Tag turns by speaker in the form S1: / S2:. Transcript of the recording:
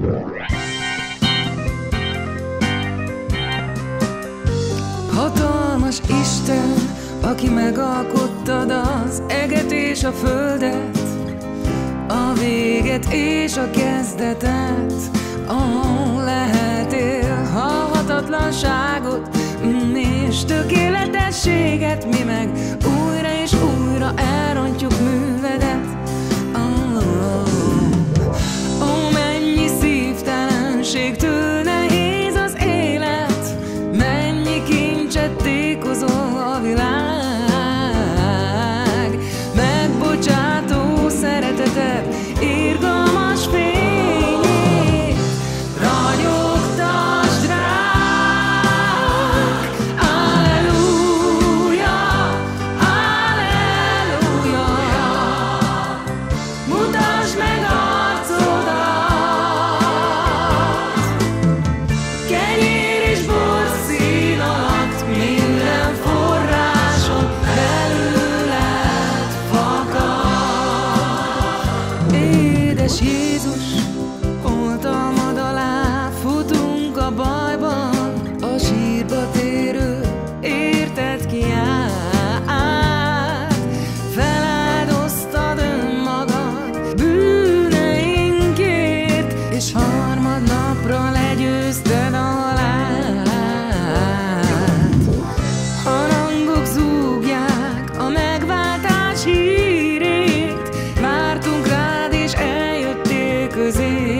S1: Hatalmas Isten, aki megalkottad az eget és a földet, a véget és a kezdetet, ahol lehetél halhatatlanságot és tökéletességet, mi meg újra és újra elrontjuk művedet. Ó, mennyi szívtelenségtől nehéz az élet, mennyi kincset tékozol a világ, megbocsátó szereteted, irgalmas fényét ragyogtasd ránk. Alleluja, alleluja, mutasd meg arcodat, kenyér és bor szín alatt, minden forráson belőled fakad. Édes Jézus, oltalmad alá futunk a bajban, a sírba térő érted kiállt, feláldoztad önmagad bűneinkért, és harmadnapra legyőzted a halált. Harangok zúgják a megváltás hírét, vártunk rád és eljöttél közé.